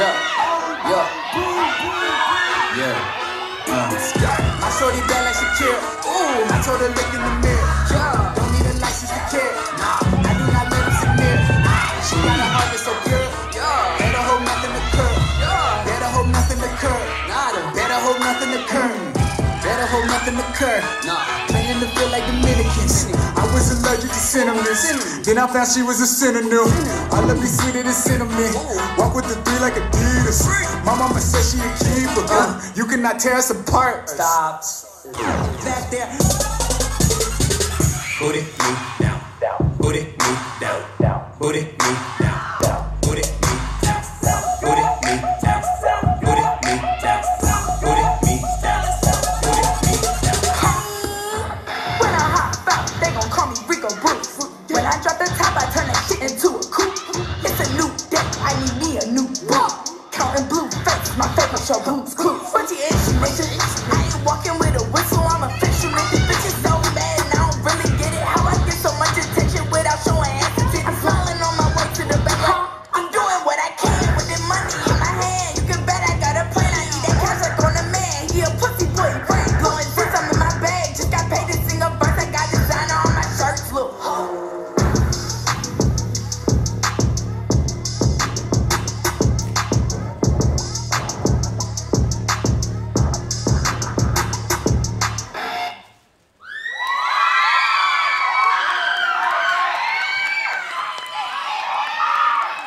My shorty bad like Shakira. Ooh, I told her look in the mirror. Yeah, don't need a license to care. Nah, I do not let her near. She got a heart that's so pure. Yeah, better hope nothing occur. Yeah, better hope nothing occur. Better hope nothing occur. Better hope nothing occur. Nah, playing to feel like Dominicans. I was allergic to cinnamon. Then I found she was a synonym. I love you sweeter than cinnamon. Walk with the three like Adidas. My mama said she a keeper. You cannot tear us apart. Stop. That there. Put it me down. Put it me down. Put it me down. Put it me down. Put it me down. Put it me down. Put it me down. Put it me down. When I hop out, they gon' call me Rico Bruce. When I drop the top, I turn that shit into a coupe. It's a new day, I need me a new boot. Counting blue face, my favorite show boots.